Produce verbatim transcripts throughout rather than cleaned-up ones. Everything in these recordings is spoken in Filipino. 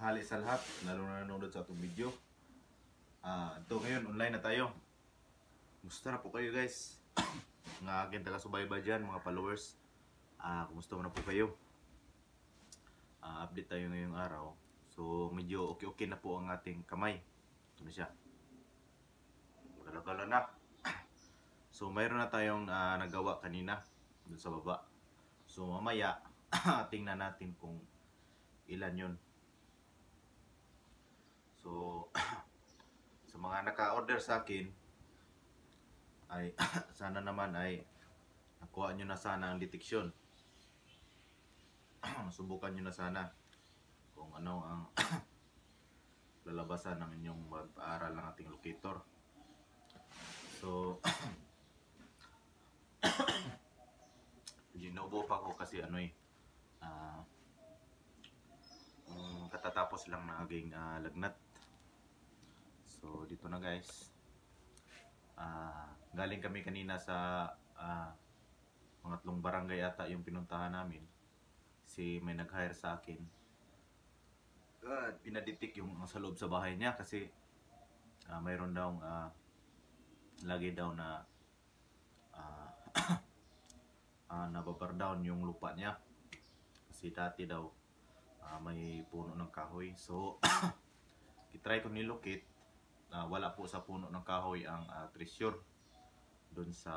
tanghali sa lahat, lalo na nanonood sa itong video. Ah, ito ngayon, online na tayo. Kumusta na po kayo guys? Mga aking taga-subaybay dyan, mga followers. Ah, kumusta mo na po kayo? Ah, update tayo ngayong araw. So, medyo okay-okay na po ang ating kamay. Ito na siya. Gala-gala na. So, mayroon na tayong uh, nagawa kanina dun sa baba. So, mamaya, tingnan natin kung ilan yun. So, sa mga naka-order sa akin, ay sana naman ay nakuha nyo na sana ang deteksyon. Subukan nyo na sana kung ano ang lalabasan ng inyong pag-aaral ng ating locator. So, ginubo pa ko kasi ano eh, uh, um, katatapos lang na aging uh, lagnat. So, dito na guys. Uh, galing kami kanina sa uh, pangatlong barangay ata yung pinuntahan namin. Si may nag-hire sa akin. Uh, pinaditik yung sa loob sa bahay niya kasi uh, mayroon daw uh, lagi daw na uh, uh, nababar down yung lupa niya. Kasi dati daw uh, may puno ng kahoy. So, kitry ko nilocate. Uh, wala po sa puno ng kahoy ang uh, treasure doon sa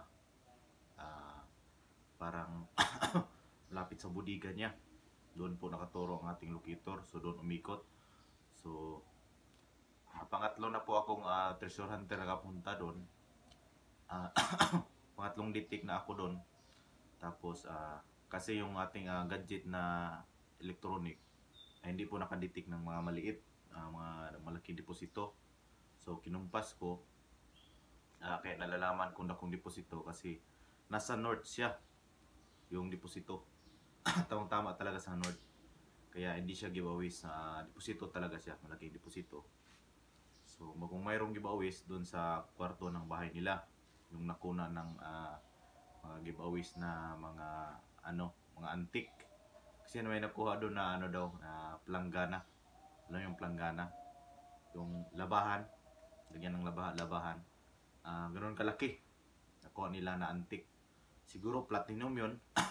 uh, parang lapit sa budiga niya. Doon po nakaturo ang ating locator. So doon umikot. So uh, pangatlo na po akong uh, treasure hunter nakapunta doon. Uh, pangatlong ditik na ako doon. Tapos uh, kasi yung ating uh, gadget na electronic ay hindi po nakaditik ng mga maliit, uh, mga malaking deposito. So kinumpas ko, uh, kaya nalalaman ko na kung deposito kasi nasa north siya yung deposito. Tamang-tama talaga sa north. Kaya hindi siya giveaways sa uh, deposito talaga siya, malaking deposito. So kung mayroong giveaways doon sa kwarto ng bahay nila, yung nakuna ng uh, mga giveaways na mga ano, mga antik. Kasi may nakuha doon na ano daw, na planggana. Alam yung planggana? Yung labahan. Lagyan ng labahan, labahan. Uh, ganoon kalaki. Nakuha nila na antik. Siguro platinum yun.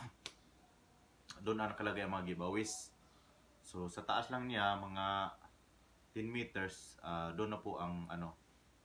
Doon na nakalagay ang mga giveaways. So sa taas lang niya, mga ten meters, uh, doon na po ang ano,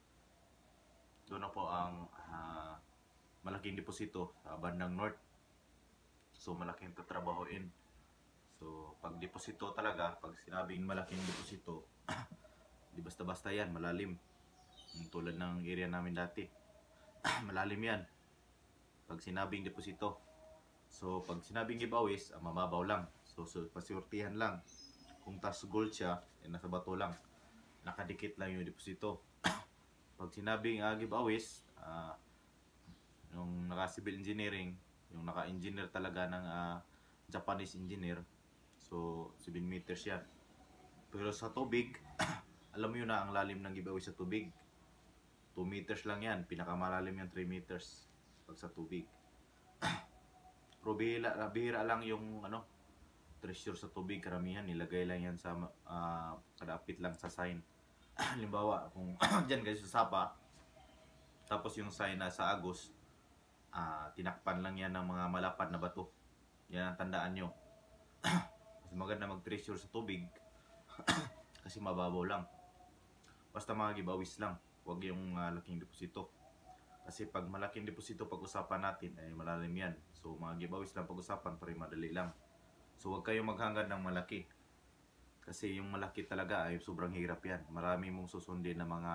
doon na po ang uh, malaking deposito sa bandang north. So malaking tatrabahoin. So pag deposito talaga, pag sinabing malaking deposito, di basta-basta yan, malalim. Tulad ng area namin dati. Malalim yan. Pag sinabing deposito. So pag sinabing giveaways, ah, mababaw lang. So, so pasurtihan lang. Kung tas gold siya, eh, nasa bato lang. Nakadikit lang yung deposito. Pag sinabing uh, giveaways, uh, yung naka-civil engineering, yung naka-engineer talaga ng uh, Japanese engineer, so seven meters yan. Pero sa tubig, alam mo yun na ang lalim ng giveaway sa tubig. two meters lang yan. Pinakamalalim yan three meters pag sa tubig. Pero bihira, bihira lang yung ano, treasure sa tubig. Karamihan nilagay lang yan sa uh, kadapit lang sa sign. Halimbawa, kung dyan kayo sa Sapa, tapos yung sign na sa Agos, uh, tinakpan lang yan ng mga malapad na bato. Yan ang tandaan nyo. Mas maganda mag-treasure sa tubig kasi mababaw lang. Basta mga giveaways lang. Huwag yung uh, laking deposito. Kasi pag malaking deposito pag-usapan natin ay malalim yan. So mga giveaways lang pag-usapan pero madali lang. So huwag kayong maghangad ng malaki. Kasi yung malaki talaga ay sobrang hirap yan. Marami mong susundin na mga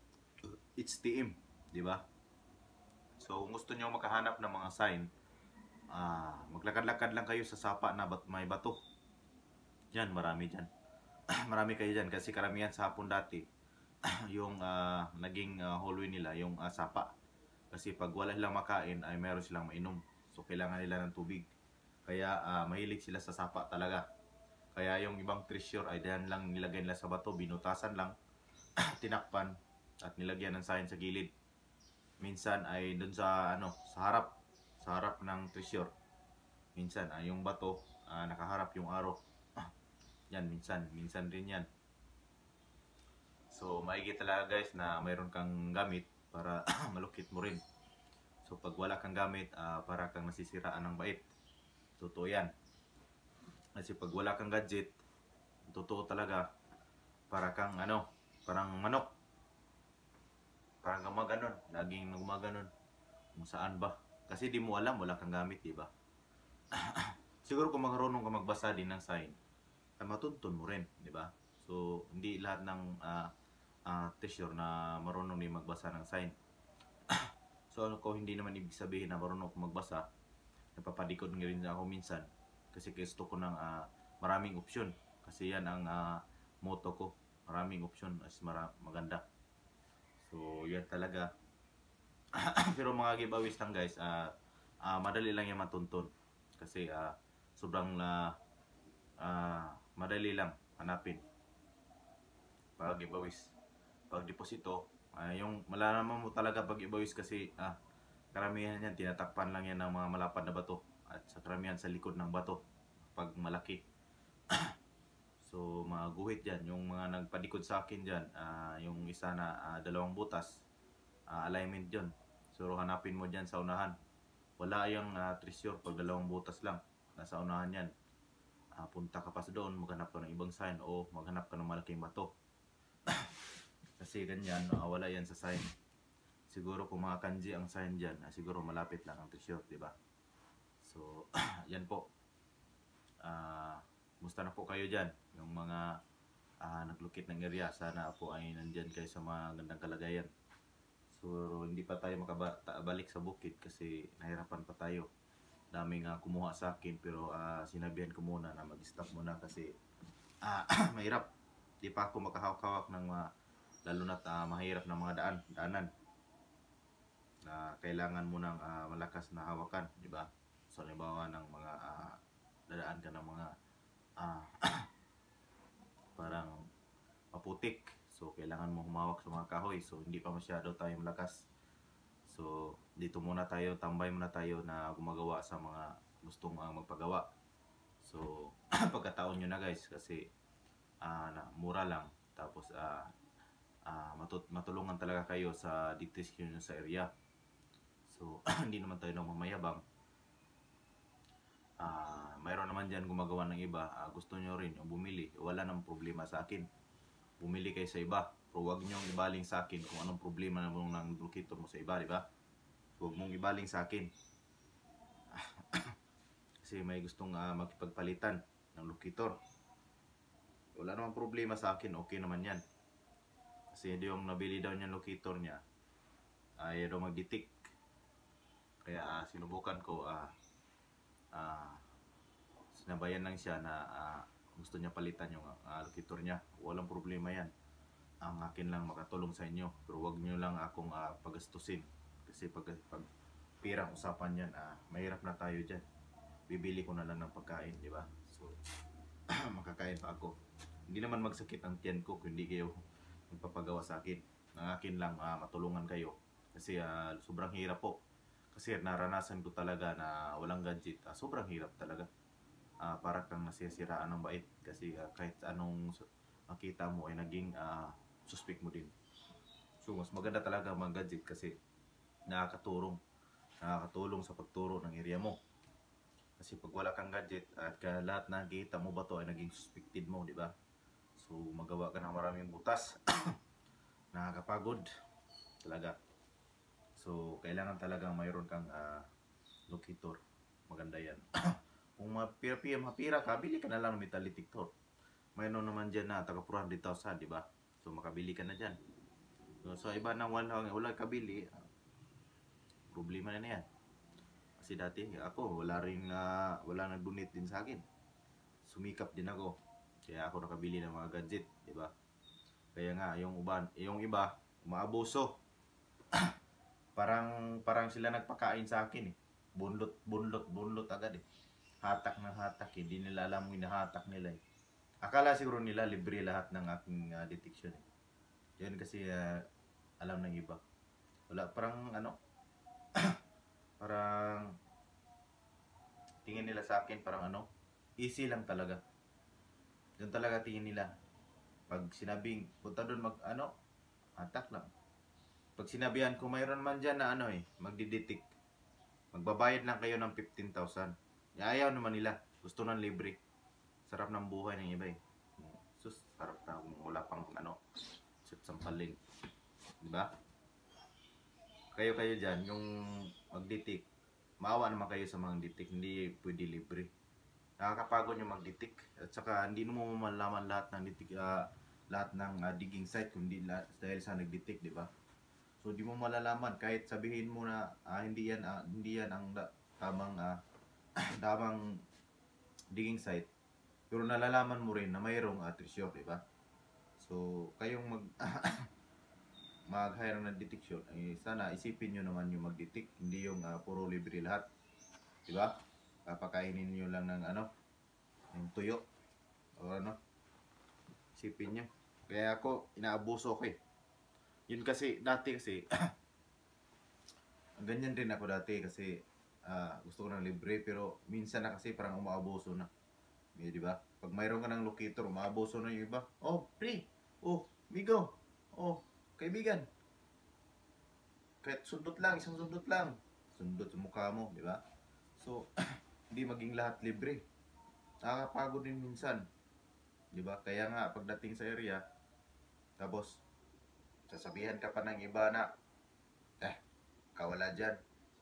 H T M, di ba? So kung gusto niyo makahanap ng mga sign, uh, maglakad-lakad lang kayo sa Sapa na bat may bato. Yan, marami dyan. Marami kayo dyan kasi karamihan sa hapon dati yung uh, naging uh, hallway nila, yung uh, Sapa. Kasi pag wala silang makain ay meron silang mainom. So kailangan nila ng tubig. Kaya uh, mahilig sila sa Sapa talaga. Kaya yung ibang treasure ay diyan lang nilagay nila sa bato, binutasan lang, tinakpan at nilagyan ng sign sa gilid. Minsan ay doon sa ano, sa harap, sa harap ng treasure. Minsan ay yung bato uh, nakaharap yung araw. Yan, minsan. Minsan rin yan. So, maigi talaga guys na mayroon kang gamit para malukit mo rin. So, pag wala kang gamit, uh, para kang nasisiraan ng bait. Totoo yan. Kasi pag wala kang gadget, totoo talaga, para kang ano, parang manok. Parang gumaganon, laging gumaganon. Kung saan ba? Kasi di mo alam, wala kang gamit, di ba? Siguro kung marunong ka magbasa din ng sign, ay matuntun mo rin, di ba? So, hindi lahat ng uh, uh, teacher na marunong din magbasa ng sign. So, ano ko, hindi naman ibig sabihin na marunong ko magbasa. Napapadikod nga rin ako minsan. Kasi gusto ko ng uh, maraming opsyon. Kasi yan ang uh, motto ko. Maraming opsyon as mara maganda. So, yan talaga. Pero mga giveaways lang guys, uh, uh, madali lang yan matuntun. Kasi uh, sobrang uh, uh, madali lang hanapin. Pag giveaways. Pag deposito, uh, yung malalaman mo talaga pag giveaways kasi uh, karamihan yan, tinatakpan lang yan ng mga malapad na bato. At sa karamihan sa likod ng bato. Pag malaki. So, mga guhit dyan. Yung mga nagpadikod sa akin dyan, uh, yung isa na uh, dalawang butas, uh, alignment dyan. So, hanapin mo dyan sa unahan. Wala yung uh, treasure pag dalawang butas lang. Nasa unahan yan. Uh, punta ka pa sa doon, maghanap ka ng ibang sign o maghanap ka ng malaking bato. Kasi ganyan, uh, wala yan sa sign. Siguro kung mga kanji ang sign dyan, uh, siguro malapit lang ang treasure, di ba? So, yan po. Ah... Uh, Musta na po kayo dyan, yung mga uh, naglukit ng area. Sana po ay nandyan kayo sa mga gandang kalagayan. So, hindi pa tayo makabalik sa bukid kasi nahirapan pa tayo. Daming uh, kumuha sa akin pero uh, sinabihan ko muna na mag-stop muna kasi uh, mahirap. Di pa ako makahawak-hawak ng uh, lalo na't uh, mahirap na mga daan, daanan. Na uh, kailangan mo ng uh, malakas na hawakan, di ba? So, halimbawa ng mga uh, dadaan ka ng mga Ah, parang maputik. So, kailangan mo humawak sa mga kahoy. So, hindi pa masyado tayo malakas. So, dito muna tayo, tambay muna tayo na gumagawa sa mga gustong uh, magpagawa. So, pagkataon nyo na guys kasi uh, na, mura lang. Tapos, uh, uh, matut matulungan talaga kayo sa destination nyo sa area. So, hindi naman tayo nang mamayabang. Uh, mayroon naman dyan gumagawa ng iba, uh, gusto nyo rin yung bumili, wala nang problema sa akin. Bumili kayo sa iba, pero huwag nyo ibaling sa akin kung anong problema naman ng locator mo sa iba, di ba? Huwag mong ibaling sa akin. Kasi may gustong uh, makipagpalitan ng locator. Wala namang problema sa akin, okay naman yan. Kasi yung nabili daw niya locator niya, ay daw mag-detect. Kaya uh, sinubukan ko, ah, uh, Uh, sinabayan lang siya na uh, gusto niya palitan yung uh, locator niya. Walang problema yan. Ang akin lang makatulong sa inyo. Pero wag niyo lang akong uh, pagastusin. Kasi pag, pag pirang usapan yan, uh, mahirap na tayo dyan. Bibili ko na lang ng pagkain, di ba? So, makakain pa ako. Hindi naman magsakit ang tiyan ko kung hindi kayo magpapagawa sa akin. Ang akin lang, uh, matulungan kayo. Kasi uh, sobrang hirap po. Kasi naranasan ko talaga na walang gadget, uh, sobrang hirap talaga. Uh, para kang nasisiraan ng bait kasi uh, kahit anong makita mo ay naging uh, suspect mo din. So mas maganda talaga mga gadget kasi nakakatulong, nakakatulong sa pagturo ng area mo. Kasi pag wala kang gadget at ka, lahat na nakikita mo ba to ay naging suspected mo, di ba? So magawa ka ng maraming butas. Nakakapagod talaga. So, kailangan talagang mayroon kang uh, locator. Maganda yan. Kung mapira-pira, mapira ka, bili ka na lang ng metal detector. Mayroon naman dyan na taga four hundred thousand, di ba? So, makabili ka na dyan. So, so iba na wala, wala kabili, uh, problema na na yan. Kasi dati, ako, wala rin, uh, wala nag-donate din sa akin. Sumikap din ako. Kaya ako nakabili ng mga gadget, di ba? Kaya nga, yung iba, yung iba, umaabuso. Parang parang sila nagpakain sa akin eh. Bunlot, bunlot, bunlot agad eh. Hatak ng hatak eh. Hindi nila alam yung hinahatak nila eh. Akala siguro nila libre lahat ng aking uh, detection eh. Yan kasi uh, alam ng iba. Wala, parang ano, parang tingin nila sa akin parang ano, easy lang talaga. Yun talaga tingin nila. Pag sinabing, punta doon mag, ano, atak lang. Pag sinabihan ko, mayroon man dyan na ano eh, magdiditik. Magbabayad lang kayo ng fifteen thousand. Ayaw naman nila. Gusto ng libre. Sarap ng buhay ng iba eh. Sus, sarap na kung wala pang ano, sip sampalin. Diba? Kayo kayo dyan, yung magditik. Maawa naman kayo sa mga ditik. Hindi pwede libre. Nakakapagod yung magditik. At saka hindi mo malaman lahat ng ditik, uh, lahat ng uh, digging site kundi lahat dahil sa nagditik, di ba? So di mo malalaman kahit sabihin mo na uh, hindi yan uh, hindi yan ang da- tamang uh, tamang digging site. Pero nalalaman mo rin na mayroong uh, treasure, di ba? So kayong mag mag-hire ng detection, eh, sana isipin nyo naman yung magditik, hindi yung uh, puro libre lahat. Di ba? Papakainin nyo lang ng ano, yung tuyo. O ano, isipin nyo. Kaya ako, inaabuso ko eh. Yun kasi, dati kasi, ganyan din ako dati kasi uh, gusto ko ng libre, pero minsan na kasi parang umaabuso na. Eh, di ba? Pag mayroon ka ng locator, umaabuso na yung iba. Oh, free! Oh, migo! Oh, kaibigan! Kahit sundot lang, isang sundot lang. Sundot sa mukha mo, di ba? So, hindi maging lahat libre. Nakakapagod din minsan. Di ba? Kaya nga, pagdating sa area, tapos, sasabihan ka pa ng iba na, eh, kawala dyan.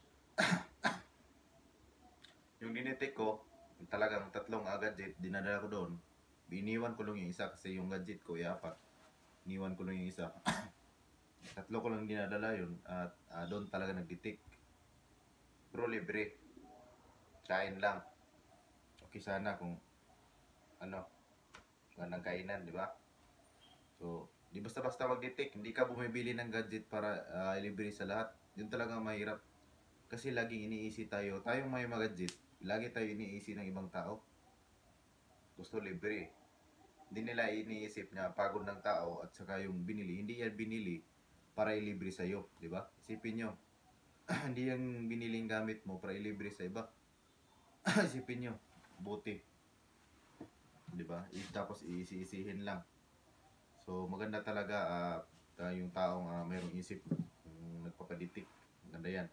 Yung dinitik ko, yung talagang tatlong uh, gadget, dinadala ko doon. Iniwan ko lang yung isa kasi yung gadget ko, ay apat. Iniwan ko lang yung isa. Tatlo ko lang dinadala yun at uh, doon talaga nagditik. Pero libre. Kain lang. Okay sana kung ano, ganang kainan, di ba? So, di basta-basta magditik. Hindi ka bumibili ng gadget para uh, libre sa lahat. Yun talaga mahirap. Kasi laging iniisi tayo. Tayong may mga gadget, lagi tayo iniisi ng ibang tao. Gusto libre. Hindi nila iniisip na pagod ng tao at saka yung binili. Hindi yan binili para ilibre sa'yo, di ba? Isipin nyo, hindi yung biniling gamit mo para ilibre sa iba. Isipin nyo, buti. Di ba? Tapos iisi-isihin lang. So, maganda talaga uh, yung taong uh, mayroong isip, yung nagpapaditik. Maganda yan.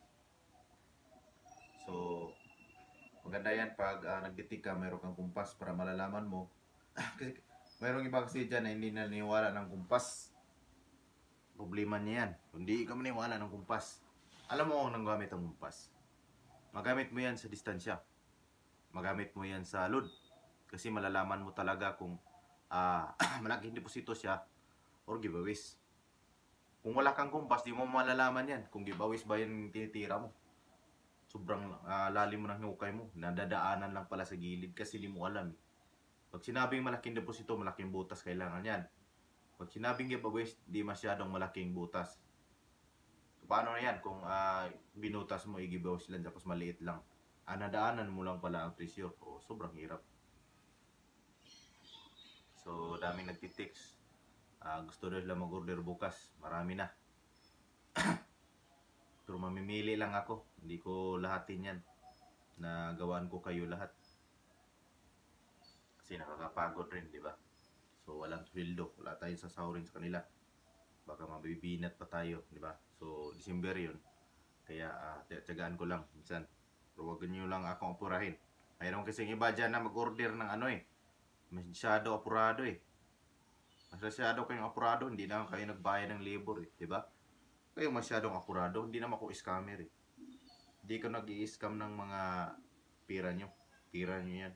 So, maganda yan pag uh, nagditik ka, mayroon kang kumpas para malalaman mo. Kasi mayroong iba kasi dyan na hindi naniniwala ng kumpas. Problema niya yan. Hindi ka maniwala ng kumpas. Alam mo kung nang gamit ang kumpas. Magamit mo yan sa distansya. Magamit mo yan sa load. Kasi malalaman mo talaga kung uh, malaking deposito siya or giveaways. Kung wala kang kumpas, di mo malalaman yan. Kung giveaways ba yung tinitira mo. Sobrang uh, lalim mo ng hukay mo. Nadadaanan lang pala sa gilid kasi di mo alam. Eh. Pag sinabing malaking deposito, malaking butas kailangan yan. Pag sinabing giveaways, di masyadong malaking butas. So, paano na yan kung uh, binutas mo i-giveaways lang tapos maliit lang? Ah, nadaanan mo lang pala ang treasure. O, sobrang hirap. So, daming nagtitext. Uh, gusto nila mag-order bukas. Marami na. Pero mamimili lang ako. Hindi ko lahatin yan. Nagawaan ko kayo lahat. Kasi nakakapagod rin, di ba? So, walang sweldo. Wala tayong sasahurin sa kanila. Baka mabibinat pa tayo, di ba? So, December yun. Kaya, uh, tiyagaan ko lang minsan. Pero wag nyo lang akong apurahin. Mayroon kasing iba dyan na mag-order ng ano eh. Masyado apurado eh. Masyado kayong apurado, hindi naman kayo nagbayad ng labor eh. Di ba? Kayo masyadong apurado, hindi naman ako scammer eh. Hindi ko nag-i-scam ng mga pira nyo. Pira nyo yan.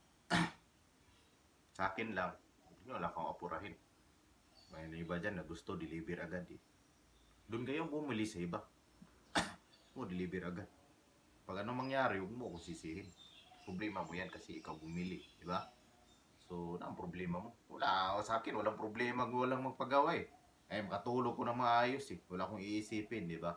Sa akin lang. Wala kang apurahin. May iba dyan na gusto deliver agad eh. Doon kayo bumili sa iba. Mo deliver agad. Pag anong mangyari, huwag mo akong sisihin. Problema mo yan kasi ikaw bumili. Diba? So, na ang problema mo? Wala. Sa akin, walang problema. Walang magpagawa eh. Eh, makatulog ko na maayos eh. Wala akong iisipin. Diba?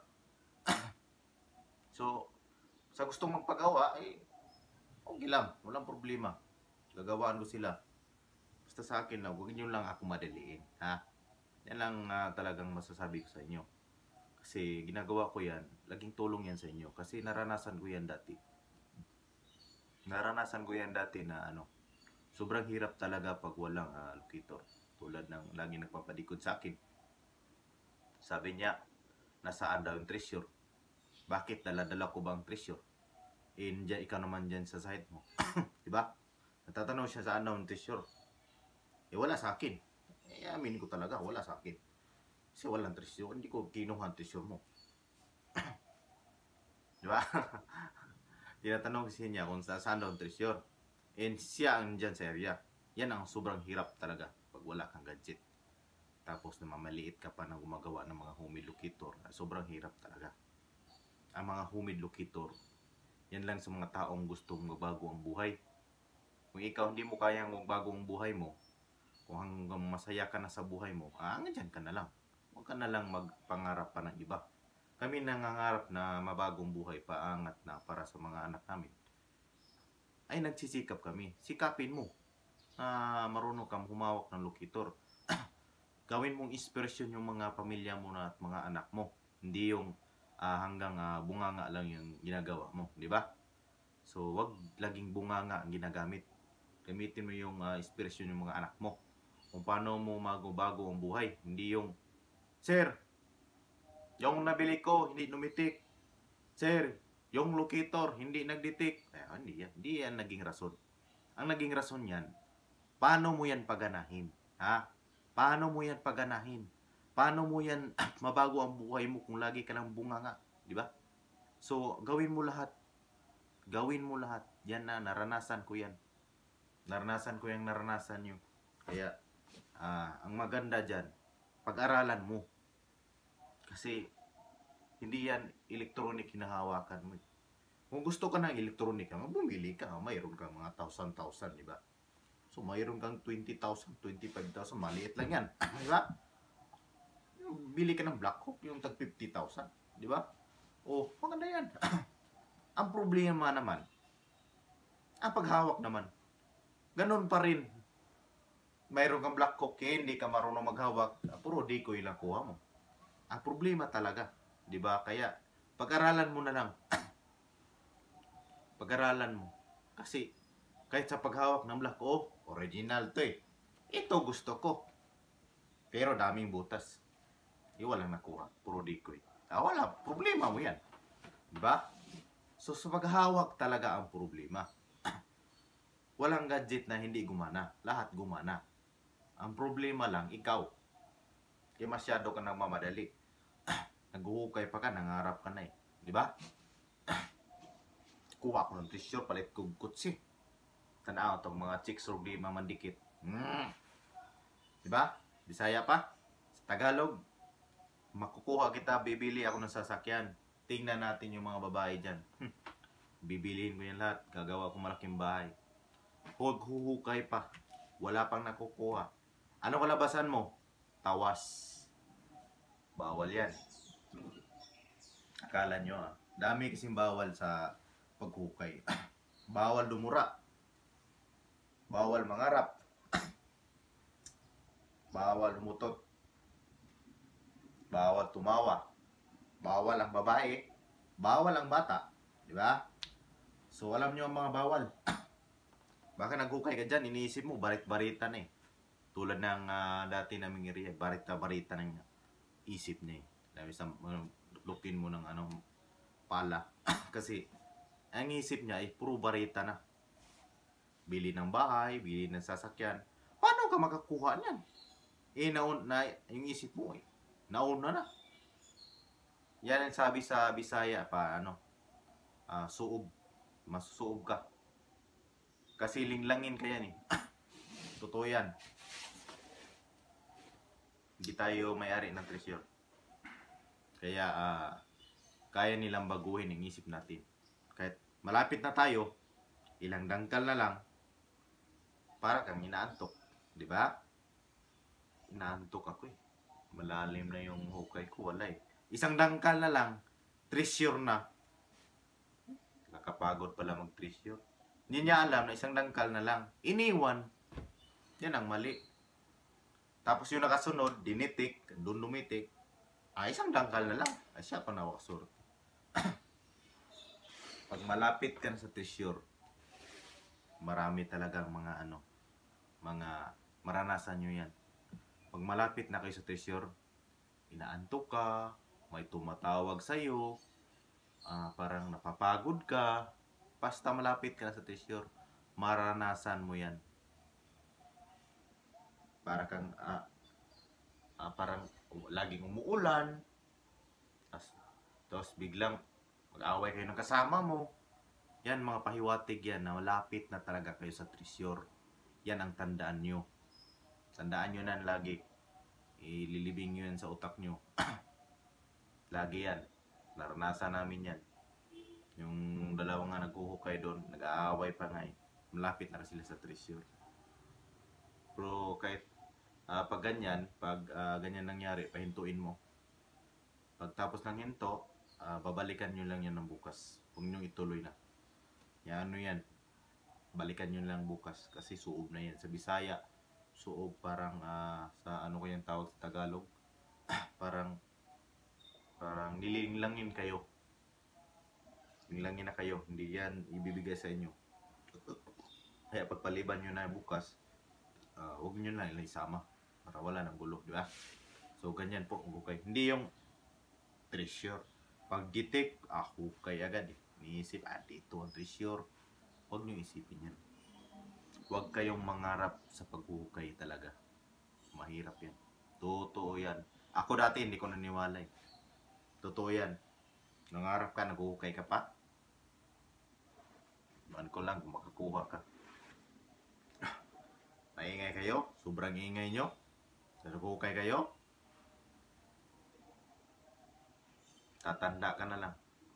So, sa gustong magpagawa, eh, okay lang. Walang problema. Gagawaan ko sila. Basta sa akin lang, huwag nyo lang ako madaliin. Ha? Yan lang uh, talagang masasabi ko sa inyo. Kasi ginagawa ko yan, laging tulong yan sa inyo. Kasi naranasan ko yan dati. Naranasan ko yan dati na ano. sobrang hirap talaga pag walang uh, locator. Tulad ng lagi nagpapadikod sa akin. Sabi niya, nasaan daw yung treasure? Bakit dala-dala ko bang treasure? Eh, dyan, ikaw naman dyan sa side mo. Diba? Natatanong siya saan daw yung treasure. Eh, wala sa akin. Eh, amin ko talaga, wala sa akin. Kasi walang treasure. Hindi ko kinuha ang treasure mo. Diba? Tinatanong kasi niya kung saan daw yung treasure. And siya ang dyan sa area. Yan ang sobrang hirap talaga pag wala kang gadget. Tapos namamaliit ka pa na gumagawa ng mga homemade locator. Sobrang hirap talaga. Ang mga homemade locator, yan lang sa mga taong gustong magbago ang buhay. Kung ikaw hindi mo kayang magbago ang buhay mo, kung hanggang masaya ka na sa buhay mo, ah, dyan ka na lang. Huwag ka na lang magpangarap pa ng iba. Kami nangangarap na mabagong buhay, paangat na para sa mga anak namin. Ay nagsisikap kami. Sikapin mo na marunong kang humawak ng locator. Gawin mong inspirasyon yung mga pamilya mo na at mga anak mo. Hindi yung uh, hanggang uh, bunganga lang yung ginagawa mo. Di ba? So, wag laging bunganga ang ginagamit. Gamitin mo yung uh, inspirasyon yung mga anak mo. Kung paano mo mago-bago ang buhay. Hindi yung, Sir, yung nabili ko, hindi numitik. Sir, yung locator, hindi nagditik. Eh, hindi yan. Hindi yan naging rason. Ang naging rason yan, paano mo yan paganahin? Ha? Paano mo yan paganahin? Paano mo yan mabago ang buhay mo kung lagi ka ng bunganga? Di ba? So, gawin mo lahat. Gawin mo lahat. Yan na, naranasan ko yan. Naranasan ko yung naranasan nyo. Kaya, uh, ang maganda dyan, pag-aralan mo. Kasi, hindi yan electronic hinahawakan mo. Kung gusto ka ng electronic, bumili ka. Mayroon kang mga thousand-thousand, di ba? So, mayroon kang twenty thousand, twenty-five thousand. Maliit lang yan. Di ba? Bili ka ng Black Hawk, yung tag fifty thousand. Di ba? Oh, maganda yan. Ang problema naman, ang paghawak naman, ganun pa rin. Mayroon kang Black Hawk, eh, hindi ka marunong maghawak. Puro decoy lang kuha mo. Ang problema talaga. Di ba? Kaya, pag-aralan mo na lang. Pag-aralan mo. Kasi, kahit sa paghawak ng Black Hawk, oh, original to eh. Ito gusto ko. Pero daming butas. Eh, walang nakuha. Puro decoy. Ah, wala. Problema mo yan. Diba? So, sa paghawak talaga ang problema. Walang gadget na hindi gumana. Lahat gumana. Ang problema lang, ikaw. Kaya masyado ka nagmamadali. Naghuhukay pa ka, nangarap ka na eh. Diba? Kuha ko ng tissue, palit kong kutsi. Tanaw itong mga chicks or di mamandikit. Mm. Diba? Bisaya pa. Sa Tagalog, makukuha kita, bibili ako ng sasakyan. Tingnan natin yung mga babae dyan. Hm. Bibiliin ko yan lahat. Gagawa ko malaking bahay. Huwag huhukay pa. Wala pang nakukuha. Ano kalabasan mo? Tawas. Bawal yan. Akala nyo ah. Dami kasing bawal sa paghukay. Bawal dumura. Bawal mangarap. Bawal humutot. Bawal tumawa. Bawal ang babae. Bawal ang bata. Di ba? So alam nyo ang mga bawal. Baka naghukay ka dyan, iniisip mo, barit-barita na eh. Tulad ng uh, dati naming area, barita-barita ng isip niya eh. Dami sa, uh, lukin mo ng anong pala. Kasi, ang isip niya ay puro barita na. Bili ng bahay, bili ng sasakyan. Paano ka makakuha niyan? Eh, naun, na, yung isip mo eh. Nauna na. Yan ang sabi sa Bisaya pa, ano, uh, suob. Masusuob ka. Kasi linglangin ka yan eh. Totoo yan. Hindi tayo may-ari ng treasure. Kaya, uh, kaya nilang baguhin ang isip natin. Kahit malapit na tayo, ilang dangkal na lang, para kang inaantok. Di ba? Inaantok ako eh. Malalim na yung hukay ko. Wala eh. Isang dangkal na lang, treasure na. Nakapagod pala mag-treasure. Hindi niya alam na isang dangkal na lang. Iniwan. Yan ang mali. Tapos yung nakasunod, dinitik, doon lumitik. Ah, isang dangkal na lang. Ay, siya pa nawakasur. Pag malapit ka sa treasure, marami talagang mga ano, mga maranasan nyo yan. Pag malapit na kayo sa treasure, inaantok ka, may tumatawag sa'yo, uh, parang napapagod ka, basta malapit ka na sa treasure, maranasan mo yan. Para kang, uh, uh, parang laging umuulan, tapos, tapos biglang mag-away kayo ng kasama mo. Yan, mga pahiwatig yan na malapit na talaga kayo sa treasure. Yan ang tandaan nyo. Tandaan nyo na lagi. Ililibing nyo yan sa utak nyo. Lagi yan. Naranasan namin yan. Yung dalawa nga naghuhukay doon, nag-aaway pa nga eh. Malapit na sila sa treasure. Pero kahit uh, pag ganyan, pag uh, ganyan nangyari, pahintuin mo. Pagtapos ng hinto, uh, babalikan nyo lang yan ng bukas. Huwag nyo ituloy na. Yan, ano yan? Balikan nyo lang bukas kasi suob na yan. Sa Bisaya, suob parang uh, sa ano ko yung tawag sa Tagalog. parang parang nilinglangin kayo. Nilinglangin na kayo. Hindi yan ibibigay sa inyo. Kaya pagpaliban nyo na bukas, uh, huwag nyo na ilang isama para wala ng gulo, di ba? So ganyan po ang hukay. Hindi yung treasure. Pag gitik, ah, hukay agad eh. Niisip, ah, dito ang treasure. Huwag nyo isipin yan. Huwag kayong mangarap sa paghuhukay talaga. Mahirap yan. Totoo yan. Ako dati hindi ko naniwala eh. Totoo yan. Nangarap ka, naghuhukay ka pa. Maan ko lang kung makakuha ka. Maingay kayo. Sobrang ingay nyo. Naghuhukay kayo. Tatanda ka na lang.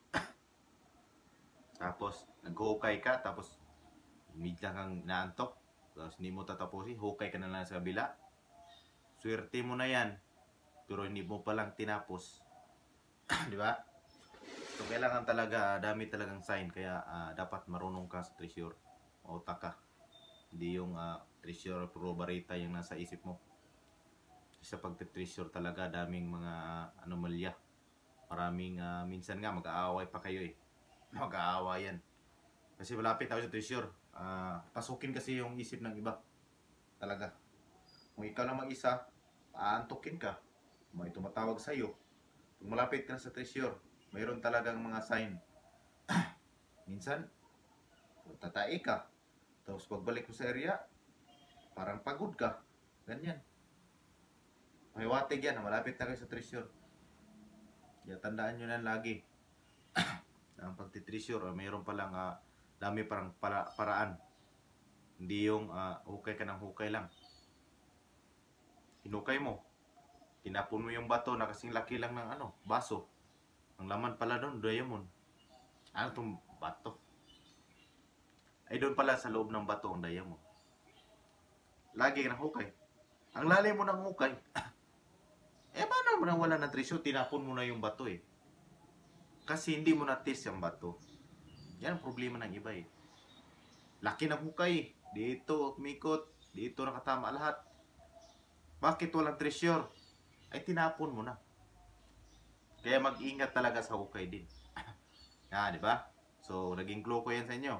Tapos, nag-hukay ka, tapos bigla kang naantok, tapos hindi mo tatapusin, hukay ka na lang sa kabila. Swerte mo na yan, pero hindi mo palang tinapos. Di ba? So, kailangan talaga, dami talagang sign, kaya uh, dapat marunong ka sa treasure. Utak ka. Hindi yung uh, treasure puro barita yung nasa isip mo. Sa pagte-treasure talaga, daming mga anomalya. Maraming, uh, minsan nga, mag-aaway pa kayo eh. Mag-aawa yan. Kasi malapit ako sa treasure. Uh, pasukin kasi yung isip ng iba. Talaga. Kung ikaw lang mag-isa, aantukin ka. May tumatawag sa'yo. Kung malapit ka na sa treasure, mayroon talagang mga sign. Minsan, tatai ka. Tapos pagbalik mo sa area, parang pagod ka. Ganyan. Mahiwatig yan. Malapit na kayo sa treasure. Kaya tandaan nyo lang lagi. Ang pagtitreasure, uh, mayroon palang uh, dami parang para, paraan. Hindi yung uh, hukay ka ng hukay lang. Hinukay mo. Tinapon mo yung bato na kasing laki lang ng ano, baso. Ang laman pala doon, diamond. Ano itong bato? Ay doon pala sa loob ng bato ang diamond. Lagi ka ng hukay. Ang lalim mo ng hukay. Eh paano mo nang wala ng treasure? Tinapon mo na yung bato eh. Kasi hindi mo na-test yung bato. Yan ang problema ng iba eh. Laki ng hukay. Dito, umikot. Dito nakatama lahat. Bakit walang treasure? Ay tinapon mo na. Kaya mag-ingat talaga sa hukay din. Ah, di ba? So, naging clue ko yan sa inyo.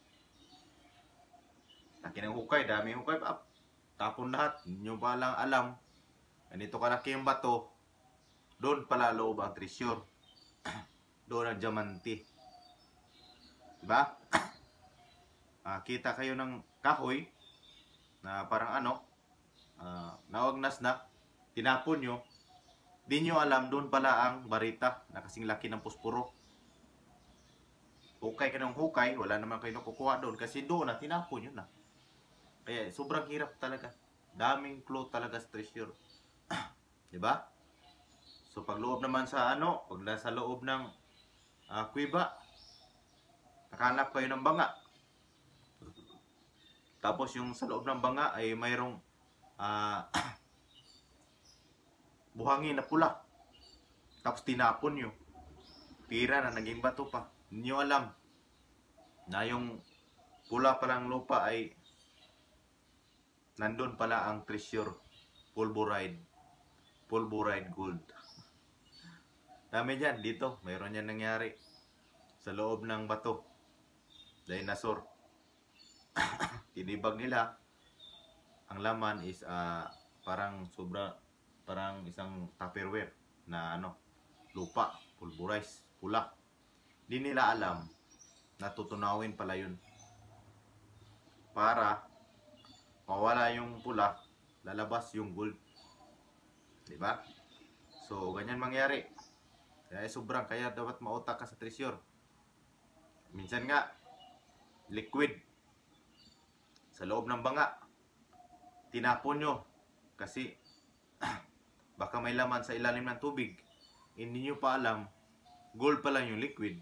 Laki ng hukay. Dami yung hukay. Ah, tapon lahat. Hindi nyo pa lang alam. Ganito kalaki yung bato. Doon pala loob ang treasure. Doon ang diamante. Diba? uh, kita kayo ng kahoy na parang ano, uh, nawagnas na, tinapon nyo, di nyo alam doon pala ang barita na kasing laki ng puspuro. Hukay ka ng hukay, wala naman kayo nakukuha doon kasi doon na tinapon nyo na. Kaya sobrang hirap talaga. Daming clue talaga sa treasure. Diba? So pag loob naman sa ano, pag nasa loob ng Uh, kuiba, nakahanap kayo ng banga. Tapos yung sa loob ng banga ay mayroong uh, buhangin na pula. Tapos tinapon nyo. Pira na naging bato pa. Hindi nyo alam na yung pula palang lupa ay nandun pala ang treasure. Pulveride. Pulveride gold. Dami dyan, dito, mayroon yan nangyari sa loob ng bato. Dinosaur. Tinibag nila. ang laman is ah, parang sobra, parang isang Tupperware na ano, lupa, pulverized, pula. Di nila alam na tutunawin pala yun. Para mawala yung pula, lalabas yung gold. Di ba? So, ganyan mangyari. Kaya sobrang, kaya dapat mautak ka sa treasure. Minsan nga, liquid sa loob ng banga, tinapon nyo kasi baka may laman sa ilalim ng tubig. Hindi nyo pa alam, gold pa lang yung liquid.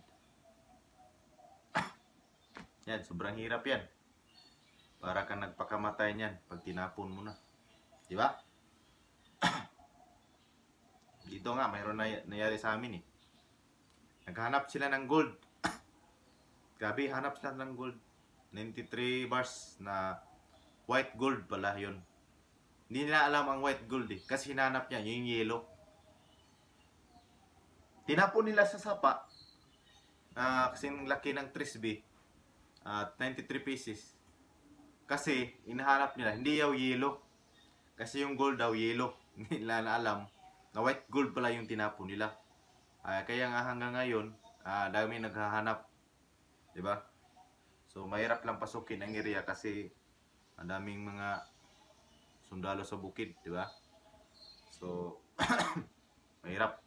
Yan, sobrang hirap yan. Para kang nagpakamatay niyan pag tinapon mo na. Di ba? Dito nga, mayroon na nangyari sa amin eh. Naghanap sila ng gold. Grabe, hanap sila ng gold. ninety-three bars na white gold pala yun. Hindi nila alam ang white gold eh. Kasi hinanap niya yung yellow. Tinapon nila sa sapa. Uh, kasing laki ng trisbee. At uh, ninety-three pieces. Kasi inahanap nila, hindi yaw yellow. Kasi yung gold daw yellow. Hindi nila na alam na white gold pala yung tinapon nila. Uh, kaya nga hanggang ngayon, uh, dami naghahanap. Diba? So mahirap lang pasukin ang area kasi ang daming mga sundalo sa bukid, diba? So mahirap.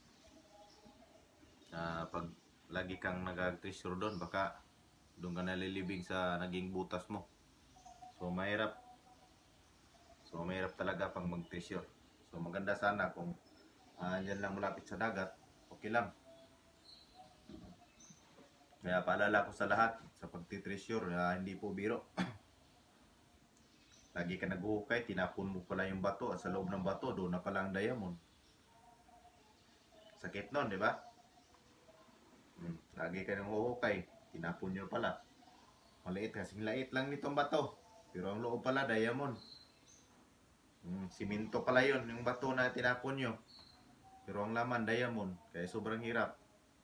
Uh, pag lagi kang nag-treasure doon, baka doon ka nalilibing sa naging butas mo. So mahirap. So mahirap talaga pang mag-treasure. So maganda sana kung uh, dyan lang malapit sa dagat, okay lang. Kaya paalala ko sa lahat sa pagtitreasure, uh, hindi po biro. Lagi ka naghuhukay, tinapon mo pala yung bato at sa loob ng bato, doon na pala ang diamond. Sakit nun, di ba? Hmm. Lagi ka naghuhukay, tinapon nyo pala. Maliit, kasing lait lang nitong bato. Pero ang loob pala, diamond. Hmm. Siminto pala yun, yung bato na tinapon nyo. Pero ang laman, diamond. Kaya sobrang hirap.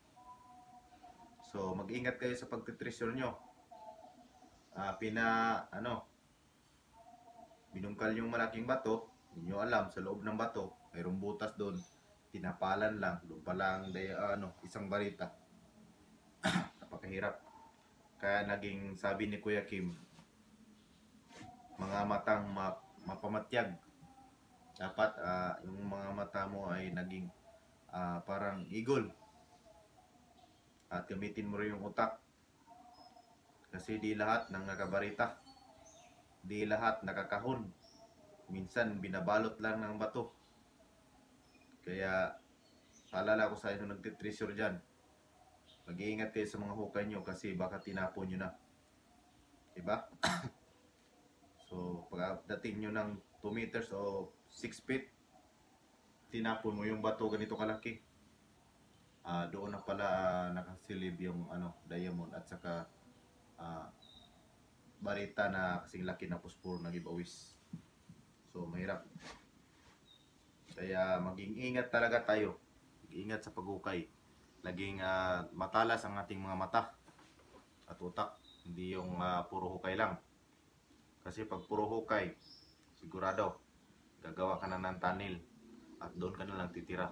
So, mag-ingat kayo sa pagtitreasure nyo. Uh, pina, ano, binungkal yung malaking bato, hindi nyo alam, sa loob ng bato, mayroong butas doon, tinapalan lang, doon pa lang, uh, ano, isang barita. Napakahirap. Kaya naging sabi ni Kuya Kim, mga matang ma mapamatyag. Dapat uh, yung mga mata mo ay naging uh, parang eagle. At gamitin mo rin yung utak. Kasi di lahat ng nakabarita. Di lahat nakakahon. Minsan binabalot lang ng bato. Kaya paalala ko sa inyo nagtitreasure dyan. Mag-iingat kayo sa mga hukay nyo kasi baka tinapon nyo na. Diba? So pagdating nyo ng two meters o six feet, tinapon mo yung bato ganito kalaki. Uh, doon na pala uh, nakasilib yung ano, diamond at saka uh, barita na kasing laki na puspuro na gibawis. So mahirap. Kaya maging ingat talaga tayo. Mag-ingat sa paghukay. Laging uh, matalas ang ating mga mata at utak. Hindi yung uh, puro hukay lang. Kasi pag puro hukay, sigurado gagawa ka na ng tunnel at doon ka na lang titira.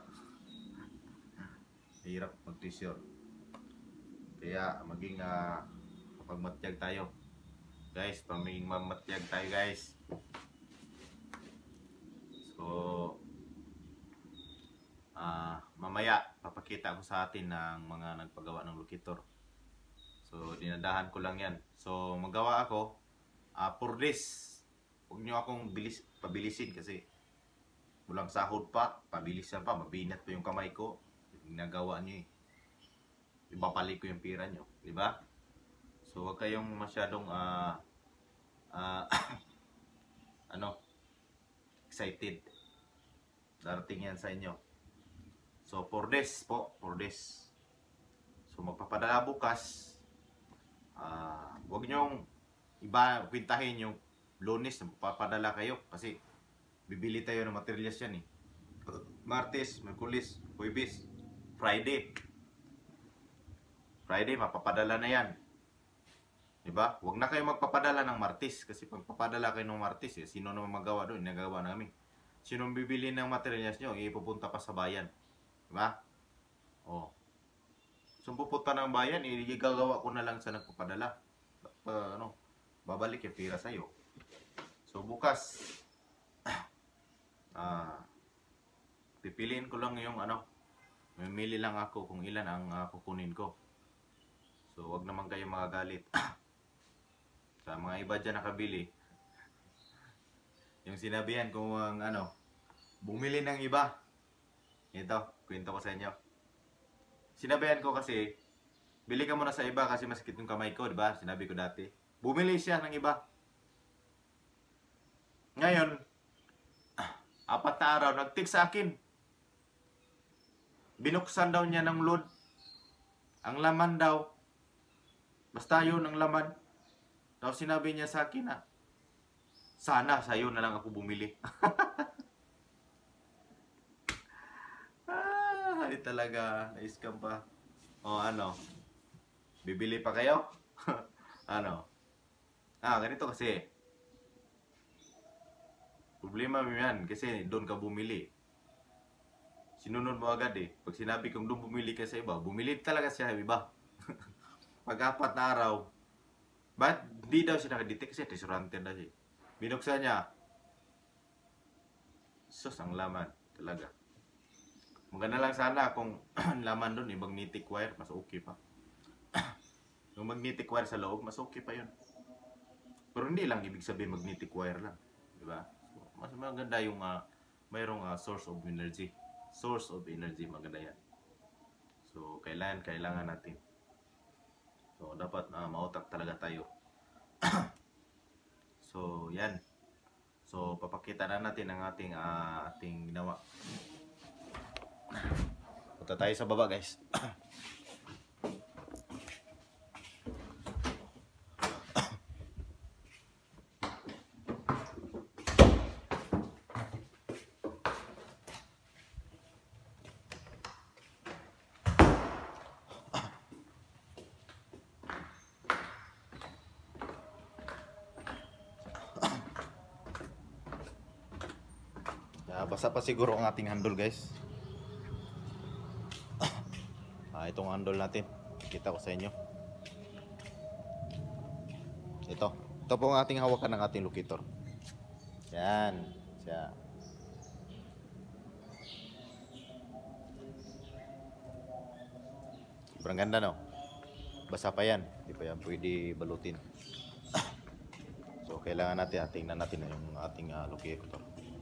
Hirap mag-treasure. Kaya maging uh, kapagmatyag tayo. Guys, paming mamatyag tayo guys. So, uh, mamaya papakita ko sa atin ng mga nagpagawa ng locator. So, dinadahan ko lang yan. So, magawa ako uh, for this. Huwag nyo akong bilis, pabilisin kasi walang sahod pa. Pabilisan pa, mabinat pa yung kamay ko. Ginagawa nyo eh. Ibabalik ko yung pira nyo. Diba? So, huwag kayong masyadong uh, uh, ano, excited. Darating yan sa inyo. So, for this po. For this. So, magpapadala bukas. Uh, huwag nyong iba, kwintahin yung Lunes na magpapadala kayo. Kasi, bibili tayo ng materials yan eh. Martes, Merkulis, Huwebes, Friday. Friday, mapapadala na yan. Diba? Huwag na kayo magpapadala ng Martis. Kasi pag papadala kayo ng Martis, eh, sino naman magawa doon? Nagawa namin. Sino bibili ng materials nyo? Ipupunta pa sa bayan. Diba? Oh. So, pupunta ng bayan, igagawa ko na lang sa nagpapadala. Uh, ano, babalik yung pira sa'yo. So, bukas, ah, pipiliin ko lang yung ano, mamili lang ako kung ilan ang uh, kukunin ko. So, wag naman kayo magagalit. Sa mga iba dyan nakabili, yung sinabihan ko ang ano, bumili ng iba. Ito, kwento ko sa inyo. Sinabihan ko kasi, bili ka muna sa iba kasi masakit yung kamay ko, diba? Sinabi ko dati. Bumili siya ng iba. Ngayon, apat na araw, nag-text sa akin. Binuksan daw niya ng load. Ang laman daw, basta yun ang laman. Tapos sinabi niya sa akin na, sana sa'yo na lang ako bumili. Ah, hindi talaga, na-scam pa. O ano, bibili pa kayo? Ano? Ah, ganito kasi. Problema mo yan, kasi doon ka bumili. Sinunod mo agad eh. Pag sinabi kong doon bumili ka sa iba, bumili talaga siya sa iba. Pag-apat na araw, ba't di daw siya nakadetect kasi restaurante na siya. Binuksan niya. Sus, ang laman. Talaga. Maganda lang sana kung laman doon, yung magnetic wire, mas okay pa. Yung magnetic wire sa loob, mas okay pa yun. Pero hindi lang ibig sabihin magnetic wire lang. Diba? So, mas maganda yung uh, mayroong uh, source of energy. Source of energy, maganda yan. So, kailangan, kailangan natin. So, dapat uh, mautak talaga tayo. So, yan. So, papakita na natin ang ating uh, ating ginawa. Punta tayo sa baba, guys. Basa pa siguro ang ating handle, guys. Ah, itong handle natin, kita ko sa inyo. Ito. Ito po ang ating hawakan ng ating locator. Yan. Siya. Sobrang ganda, no? Basa pa yan. Hindi pa yan pwede balutin. So, kailangan natin, tingnan natin yung ating uh, locator.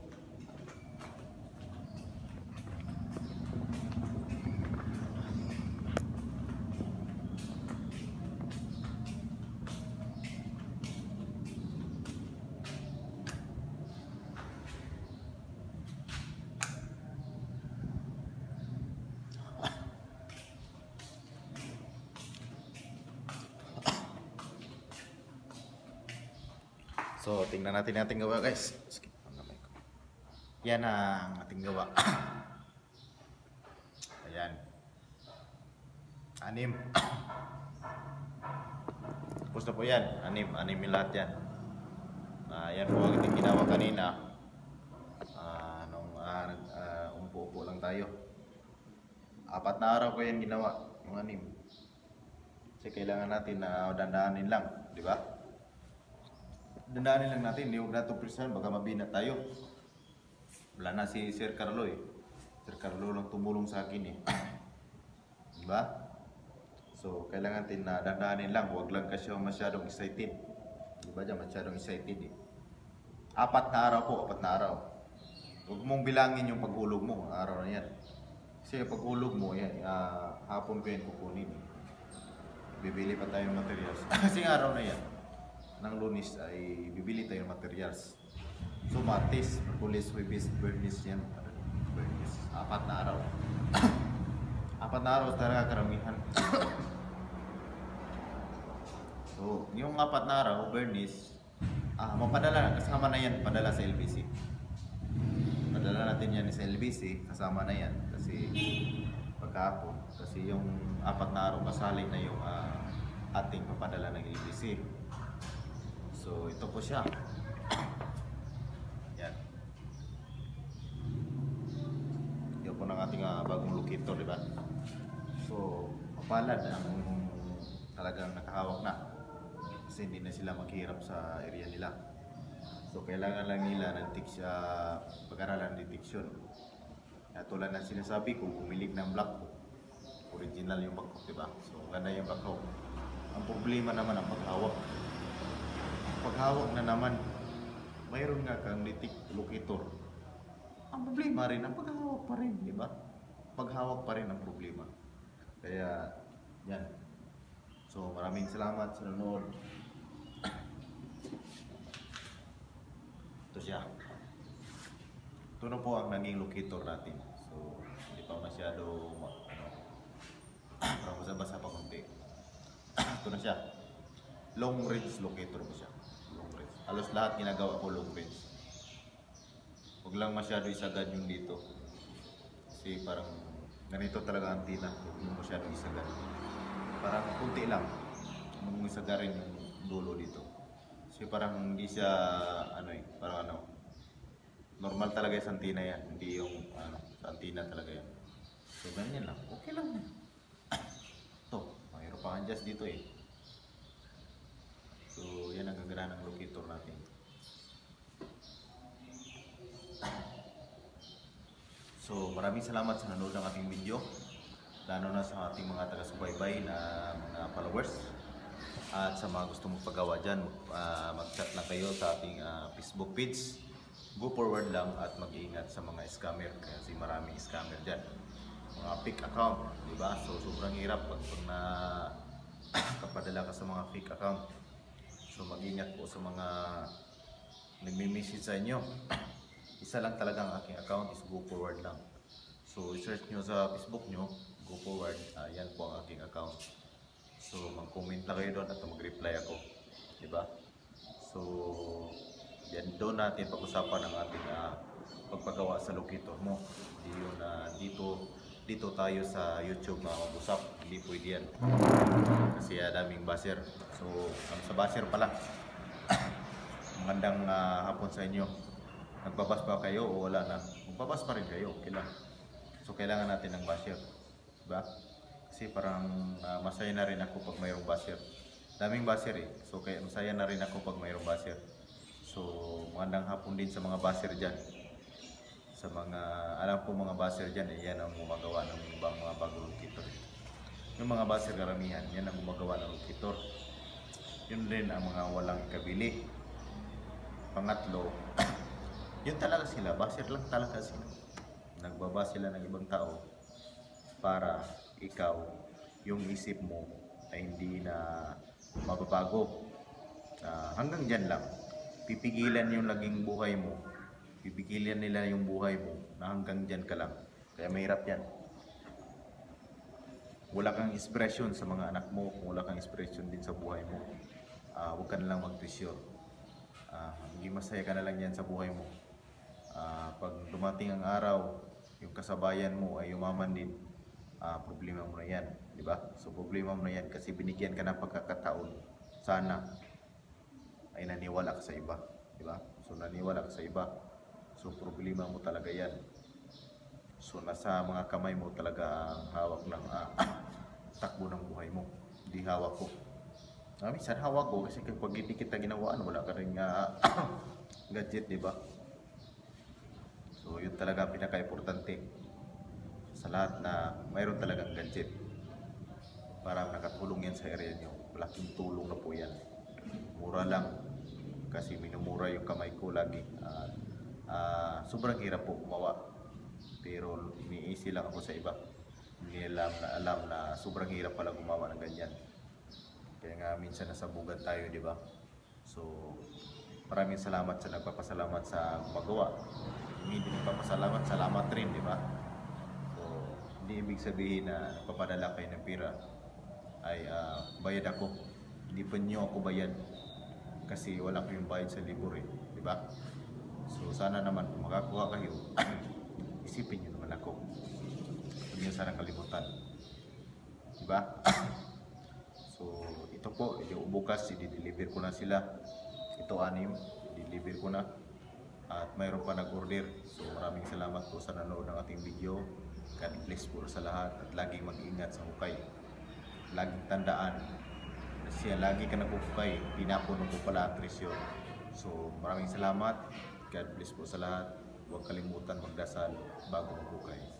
So, tingnan natin ating gawa, guys. Yan ang ating gawa. Ayan. Anim. Tapos na po yan. Anim. Anim yung lahat yan. Uh, yan po ang ating ginawa kanina. Uh, nung uh, uh, umpo-upo lang tayo. Apat na araw ko yan ginawa. Yung anim. Kasi kailangan natin na uh, dandaanin lang. Di ba? Dandaanin lang natin, hindi huwag natin presahan, baka mabinat tayo. Wala na si Sir Carlo eh. Sir Carlo lang tumulong sa akin eh. Diba? So, kailangan natin na dandaanin lang, huwag lang kasi masyadong excited. Diba dyan, masyadong excited eh. Apat na araw po, apat na araw. Huwag mong bilangin yung paghulog mo, araw na yan. Kasi yung paghulog mo, yan, uh, hapon ko yan kukunin eh. Bibili pa tayong materials. Kasi araw na yan. Ng Lunes ay bibili tayo ng materials. So, Martes, Merkulis, Huwebes, Biyernes yan. Biyernes, apat na araw. Apat na araw talaga karamihan. So, yung apat na araw, Biyernes, ah, mapadala, kasama na yan, padala sa L B C. Padala natin yan sa L B C, kasama na yan. Kasi, pagkahapon, kasi yung apat na araw kasali na yung uh, ating papadala ng L B C. So ito po siya. Yan. Yan po ng ating uh, bagong locator, di ba? So mapalad ang talagang nakahawak na. Kasi hindi na sila maghihirap sa area nila. So kailangan lang nila ng tiks, uh, pag-aralan ng diction. At tulad na sinasabi ko, pumilig ng black book. Original yung backhook, di ba? So ganda yung backhook. Ang problema naman ang paghawak. Paghawak na naman, mayroon nga kang litik locator. Ang problema rin, ang paghawak pa rin, di ba? Paghawak pa rin ang problema. Kaya, yan. So maraming salamat sa nanonood. Ito siya. Ito na po ang naging locator natin. So hindi pa masyado ano, parang basa-basa pa konti. Ito na siya. Long range locator po siya. Long range. Halos lahat ginagawa ko long range. Huwag lang masyado isagad yung dito. Kasi parang ganito talaga ang antina. Huwag mo masyado isagad. Parang kunti lang. Huwag mo isagarin yung dulo dito. Kasi parang hindi siya ano eh, parang ano, normal talaga yung antina yan, hindi yung ano, sa antina talaga yan. So ganyan lang, okay lang yan. Ito, mayroon pa adjust dito eh. So yan ang gagana ng locator natin. So maraming salamat sa nanonood ng ating video, lalo na sa ating mga taga-subaybay na mga followers. At sa mga gusto mong pagawa dyan, uh, mag-chat lang kayo sa ating uh, Facebook page. Go forward lang at mag-iingat sa mga scammer kasi maraming scammer dyan. Mga fake account, di ba? So sobrang hirap pag, pag na kapadala ka sa mga fake account. So mag-ingat po sa mga nagme-message sa inyo. Isa lang talaga ang aking account is Go Forward lang. So i-search nyo sa Facebook nyo, Go Forward, uh, yan po ang aking account. So mag-comment na kayo doon at mag-reply ako, di ba? So yan doon natin pag-usapan ang ating uh, pagpagawa sa locator mo. Hindi yun uh, dito dito tayo sa YouTube na mag-usap, hindi pwede yan. Kasi uh, daming baser. So um, sa baser pala. Magandang uh, hapon sa inyo. Nagbabas pa kayo o wala na? Magbabas pa rin kayo, okay lang. So kailangan natin ng baser, di ba? Kasi parang uh, masaya na rin ako pag mayroong baser. Daming baser eh. So kaya masaya na rin ako pag mayroong baser. So magandang hapon din sa mga baser dyan. Sa mga, alam ko mga baser dyan, eh, yan ang gumagawa ng ibang mga bagong locator. Yung mga baser karamihan, yan ang gumagawa ng locator. Yun rin ang mga walang ikabili. Pangatlo, yun talaga sila, baser lang talaga sila. Nagbaba sila ng ibang tao para ikaw, yung isip mo ay hindi na mababago. Uh, hanggang dyan lang. Pipigilan yung laging buhay mo. Pipigilan nila yung buhay mo na hanggang dyan ka lang. Kaya mahirap yan. Wala kang inspiration sa mga anak mo, wala kang inspiration din sa buhay mo. Uh, huwag ka na lang mag-pressure. Uh, hindi masaya ka na lang yan sa buhay mo. Uh, pag dumating ang araw, yung kasabayan mo ay umaman din. Uh, problema mo na yan, di ba? So problema mo na yan kasi binigyan ka ng pagkakataon. Sana ay naniwala ka sa iba, di ba? So naniwala ka sa iba. So problema mo talaga yan. So nasa mga kamay mo talaga ang hawak ng uh, takbo ng buhay mo. Hindi hawak ko. Uh, minsan hawak ko kasi kapag hindi kita ginawaan, wala ka rin uh, gadget, di ba? So yun talaga pinaka-importante. Sa lahat na mayroon talagang gadget, parang nakatulong yan sa area nyo. Malaking tulong na po yan. Mura lang kasi minumura yung kamay ko lagi. Uh, uh, sobrang hirap po gumawa, pero iniisi lang ako sa iba. Hindi alam na alam na sobrang hirap pala gumawa ng ganyan. Kaya nga minsan nasabugan tayo, di ba? So maraming salamat sa nagpapasalamat sa gumagawa. Hindi nagpapasalamat, salamat rin, di ba? Hindi ibig sabihin na nagpapadala kayo ng pira ay uh, bayad ako. Hindi pa nyo ako bayad kasi wala kayong bayad sa libur eh, di ba? So sana naman kung makakuha kayo, isipin nyo naman ako. Huwag nyo sana kalimutan, di ba? So ito po, yung bukas i-deliver ko na sila. ito anim, deliver ko na. At mayroon pa nag-order. So maraming salamat po sa nanood ng ating video. God bless po sa lahat at laging mag-ingat sa hukay. Laging tandaan na siya lagi ka nagpupukay, pinapuno po pala ang tresyon. So maraming salamat. God bless po sa lahat. Huwag kalimutan magdasal bago maghukay.